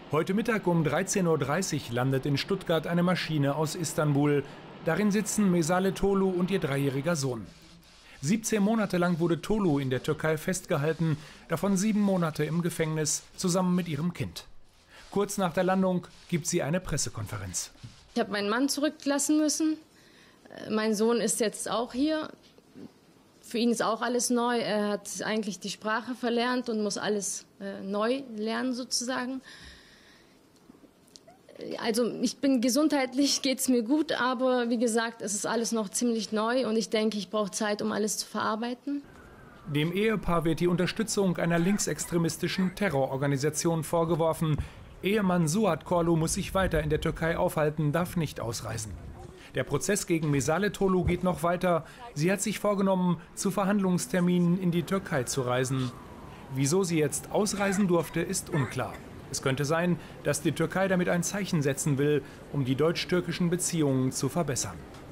Heute Mittag um 13:30 Uhr landet in Stuttgart eine Maschine aus Istanbul. Darin sitzen Mesale Tolu und ihr 3-jähriger Sohn. 17 Monate lang wurde Tolu in der Türkei festgehalten, davon 7 Monate im Gefängnis, zusammen mit ihrem Kind. Kurz nach der Landung gibt sie eine Pressekonferenz. Ich habe meinen Mann zurücklassen müssen. Mein Sohn ist jetzt auch hier. Für ihn ist auch alles neu. Er hat eigentlich die Sprache verlernt und muss alles neu lernen sozusagen. Also ich bin gesundheitlich, geht es mir gut, aber wie gesagt, es ist alles noch ziemlich neu und ich denke, ich brauche Zeit, um alles zu verarbeiten. Dem Ehepaar wird die Unterstützung einer linksextremistischen Terrororganisation vorgeworfen. Ehemann Suat Korlu muss sich weiter in der Türkei aufhalten, darf nicht ausreisen. Der Prozess gegen Mesale Tolu geht noch weiter. Sie hat sich vorgenommen, zu Verhandlungsterminen in die Türkei zu reisen. Wieso sie jetzt ausreisen durfte, ist unklar. Es könnte sein, dass die Türkei damit ein Zeichen setzen will, um die deutsch-türkischen Beziehungen zu verbessern.